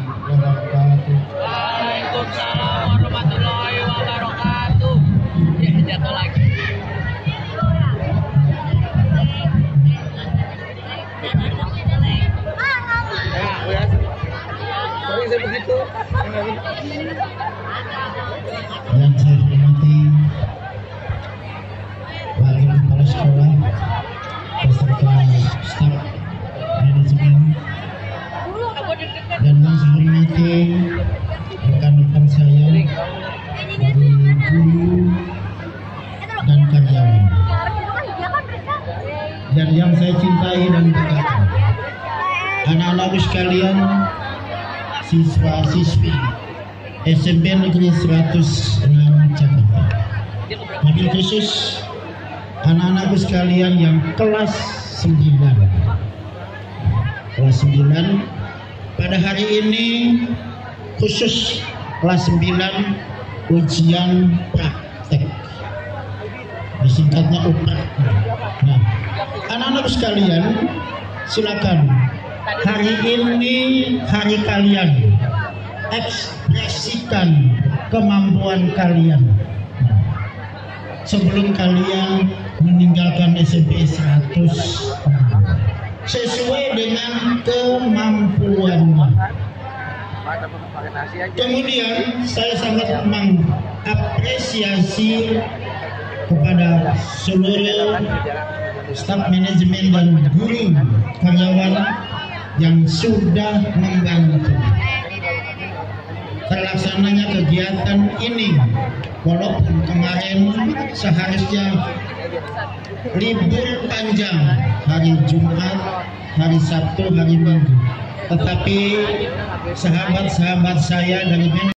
wabarakatuh. Waalaikumsalam warahmatullahi wabarakatuh. Ya, jatuh lagi. Sorry saya begitu. Yang saya hormati Wakil Kepala Sekolah beserta staf manajemen, dan yang saya hormati rekan-rekan saya dari guru dan karyawan, dan yang saya cintai dan banggakan, anak-anakku sekalian, siswa-siswi SMP Negeri 106 Jakarta. Wabil khusus anak-anakku sekalian yang kelas 9. Kelas 9 pada hari ini khusus kelas 9 ujian praktek. Disingkatnya UPRAK. Nah, anak-anakku sekalian, silakan. Hari ini hari kalian, ekspresikan kemampuan kalian sebelum kalian meninggalkan SMP 100 sesuai dengan kemampuannya. Kemudian saya sangat mengapresiasi kepada seluruh staf manajemen dan guru karyawan yang sudah membantu terlaksananya kegiatan ini, walaupun kemarin seharusnya libur panjang hari Jumat, hari Sabtu, hari Minggu, tetapi sahabat-sahabat saya dari